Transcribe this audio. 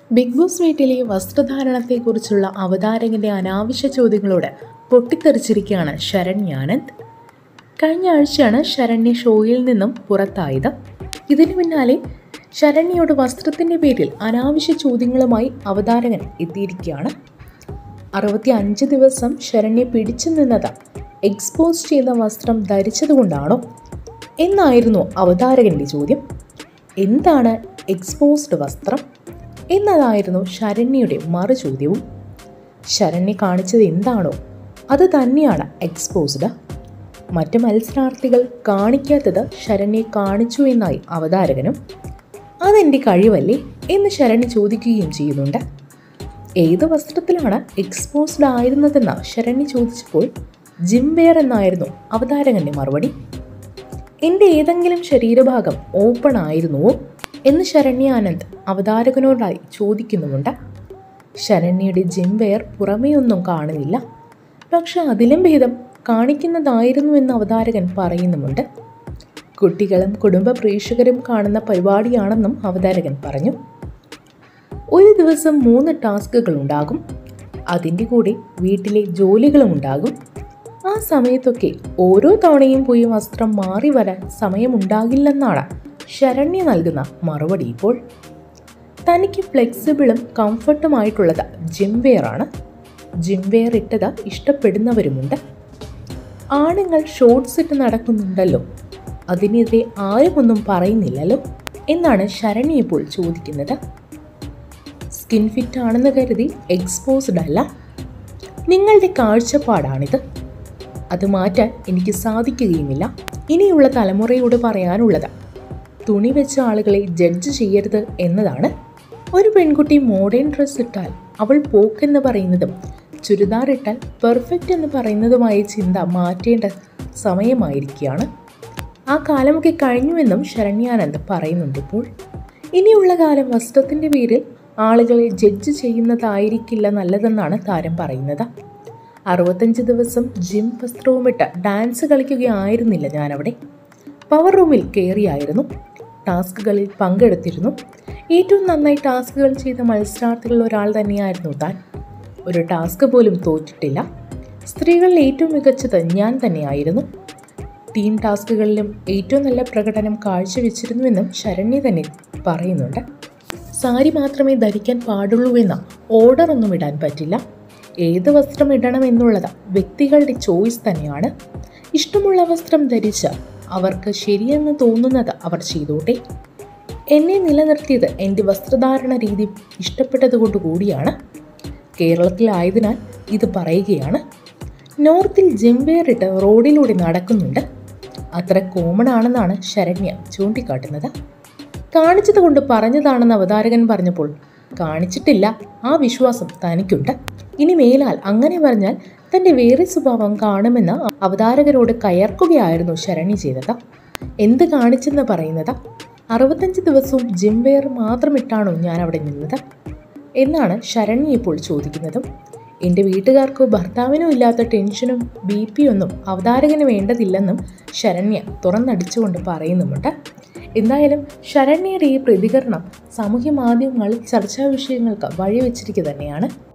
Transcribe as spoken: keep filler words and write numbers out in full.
Big boss വീട്ടിലെ വസ്ത്രധാരണത്തെക്കുറിച്ചുള്ള അവതാരകന്റെ അനാവശ്യ ചോദ്യങ്ങളോട് പൊട്ടിത്തെറിച്ചിരിക്കുകയാണ് ശരണ്യ ആനന്ദ്. കഴിഞ്ഞ ആഴ്ചയാണ് ശരണ്യ ഷോയിൽ നിന്നും പുറത്തായത്. ഇതിനു പിന്നാലെ ശരണ്യയോട് വസ്ത്രത്തിൻ്റെ പേരിൽ അനാവശ്യ ചോദ്യങ്ങളുമായി അവതാരകൻ എത്തിയിരിക്കുകയാണ്. അറുപത്തി അഞ്ച് ദിവസം ശരണ്യ പിടിച്ചു നിന്നത് എക്സ്പോസ് ചെയ്ത വസ്ത്രം ധരിച്ചതുകൊണ്ടാണോ എന്നായിരുന്നു അവതാരകൻ്റെ ചോദ്യം. എന്താണ് എക്സ്പോസ്ഡ് വസ്ത്രം എന്നതായിരുന്നു ശരണ്യയുടെ മറു ചോദ്യവും. ശരണ്യ കാണിച്ചത് എന്താണോ അത് തന്നെയാണ് എക്സ്പോസ്ഡ്. മറ്റ് മത്സരാർത്ഥികൾ കാണിക്കാത്തത് ശരണ്യ കാണിച്ചു എന്നായി അവതാരകനും. അതെൻ്റെ കഴിവല്ലേ എന്ന് ശരണ്യ ചോദിക്കുകയും ചെയ്യുന്നുണ്ട്. ഏത് വസ്ത്രത്തിലാണ് എക്സ്പോസ്ഡ് ആയിരുന്നതെന്ന് ശരണ്യ ചോദിച്ചപ്പോൾ ജിം വെയർ എന്നായിരുന്നു അവതാരകൻ്റെ മറുപടി. എൻ്റെ ഏതെങ്കിലും ശരീരഭാഗം ഓപ്പൺ ആയിരുന്നുവോ എന്ന് ശരണ്യ ആനന്ദ് അവതാരകനോടായി ചോദിക്കുന്നുമുണ്ട്. ശരണ്യയുടെ ജിം വെയർ പുറമേ ഒന്നും കാണുന്നില്ല, പക്ഷെ അതിലും ഭേദം കാണിക്കുന്നതായിരുന്നു എന്ന് അവതാരകൻ പറയുന്നുമുണ്ട്. കുട്ടികളും കുടുംബ പ്രേക്ഷകരും കാണുന്ന പരിപാടിയാണെന്നും അവതാരകൻ പറഞ്ഞു. ഒരു ദിവസം മൂന്ന് ടാസ്കുകൾ ഉണ്ടാകും. അതിൻ്റെ കൂടെ വീട്ടിലെ ജോലികളും ഉണ്ടാകും. ആ സമയത്തൊക്കെ ഓരോ തവണയും പോയി വസ്ത്രം മാറി വരാൻ സമയമുണ്ടാകില്ലെന്നാണ് ശരണ്യ നൽകുന്ന മറുപടി. ഇപ്പോൾ തനിക്ക് ഫ്ലെക്സിബിളും കംഫർട്ടുമായിട്ടുള്ളത് ജിം വെയറാണ്. ജിം വെയർ ഇട്ടത് ഇഷ്ടപ്പെടുന്നവരുമുണ്ട്. ആണുങ്ങൾ ഷോർട്സ് ഇട്ട് നടക്കുന്നുണ്ടല്ലോ, അതിനെതിരെ ആരുമൊന്നും പറയുന്നില്ലല്ലോ എന്നാണ് ശരണ്യ ഇപ്പോൾ ചോദിക്കുന്നത്. സ്കിൻ ഫിറ്റ് ആണെന്ന് കരുതി എക്സ്പോസ്ഡ് അല്ല. നിങ്ങളുടെ കാഴ്ചപ്പാടാണിത്. അത് മാറ്റാൻ എനിക്ക് സാധിക്കുകയുമില്ല. ഇനിയുള്ള തലമുറയോട് പറയാനുള്ളത് തുണി വെച്ച ആളുകളെ ജഡ്ജ് ചെയ്യരുത് എന്നതാണ്. ഒരു പെൺകുട്ടി മോഡേൺ ഡ്രസ്സ് ഇട്ടാൽ അവൾ പോക്കെന്ന് പറയുന്നതും ചുരിദാർ ഇട്ടാൽ പെർഫെക്റ്റ് എന്ന് പറയുന്നതുമായ ചിന്ത മാറ്റേണ്ട സമയമായിരിക്കുകയാണ്. ആ കാലമൊക്കെ കഴിഞ്ഞുവെന്നും ശരണ്യാനന്ദ് പറയുന്നുണ്ട്. ഇപ്പോൾ ഇനിയുള്ള കാലം വസ്ത്രത്തിൻ്റെ പേരിൽ ആളുകളെ ജഡ്ജ് ചെയ്യുന്നതായിരിക്കില്ല നല്ലതെന്നാണ് താരം പറയുന്നത്. അറുപത്തഞ്ച് ദിവസം ജിം വസ്ത്രവുമിട്ട് ഡാൻസ് കളിക്കുകയായിരുന്നില്ല ഞാനവിടെ. പവർ റൂമിൽ കയറിയായിരുന്നു. ടാസ്കുകളിൽ പങ്കെടുത്തിരുന്നു. ഏറ്റവും നന്നായി ടാസ്കുകൾ ചെയ്ത മത്സരാർത്ഥികളിൽ ഒരാൾ തന്നെയായിരുന്നു താൻ. ഒരു ടാസ്ക് പോലും തോറ്റിട്ടില്ല. സ്ത്രീകളിൽ ഏറ്റവും മികച്ചത് ഞാൻ തന്നെയായിരുന്നു. ടീം ടാസ്കുകളിലും ഏറ്റവും നല്ല പ്രകടനം കാഴ്ചവെച്ചിരുന്നുവെന്നും ശരണ്യ തന്നെ പറയുന്നുണ്ട്. സാരി മാത്രമേ ധരിക്കാൻ പാടുള്ളൂവെന്ന ഓർഡർ ഒന്നും ഇടാൻ പറ്റില്ല. ഏത് വസ്ത്രം ഇടണം എന്നുള്ളത് വ്യക്തികളുടെ ചോയ്സ് തന്നെയാണ്. ഇഷ്ടമുള്ള വസ്ത്രം ധരിച്ച് അവർക്ക് ശരിയെന്ന് തോന്നുന്നത് അവർ ചെയ്തോട്ടെ. എന്നെ നിലനിർത്തിയത് എൻ്റെ വസ്ത്രധാരണ രീതി ഇഷ്ടപ്പെട്ടതുകൊണ്ട് കൂടിയാണ്. കേരളത്തിലായതിനാൽ ഇത് പറയുകയാണ്. നോർത്തിൽ ജിം വെയർ ഇട്ട് റോഡിലൂടെ നടക്കുന്നുണ്ട്. അത്ര കോമൺ ആണെന്നാണ് ശരണ്യ ചൂണ്ടിക്കാട്ടുന്നത്. കാണിച്ചത് കൊണ്ട് പറഞ്ഞതാണെന്ന് അവതാരകൻ പറഞ്ഞപ്പോൾ കാണിച്ചിട്ടില്ല, ആ വിശ്വാസം തനിക്കുണ്ട്. ഇനി മേലാൽ അങ്ങനെ പറഞ്ഞാൽ തൻ്റെ വേറെ സ്വഭാവം കാണുമെന്ന് അവതാരകരോട് കയർക്കുകയായിരുന്നു ശരണ്യ ചെയ്തത്. എന്ത് കാണിച്ചെന്ന് പറയുന്നത്? അറുപത്തഞ്ച് ദിവസവും ജിം വെയർ മാത്രമിട്ടാണോ ഞാൻ അവിടെ നിന്നത് എന്നാണ് ശരണ്യ ഇപ്പോൾ ചോദിക്കുന്നതും. എൻ്റെ വീട്ടുകാർക്കോ ഭർത്താവിനോ ഇല്ലാത്ത ടെൻഷനും ബി പി ഒന്നും അവതാരകന് വേണ്ടതില്ലെന്നും ശരണ്യ തുറന്നടിച്ചുകൊണ്ട് പറയുന്നുമുണ്ട്. എന്തായാലും ശരണ്യയുടെ ഈ പ്രതികരണം സാമൂഹ്യ മാധ്യമങ്ങളിൽ ചർച്ചാ വിഷയങ്ങൾക്ക് വഴിവെച്ചിരിക്കുക തന്നെയാണ്.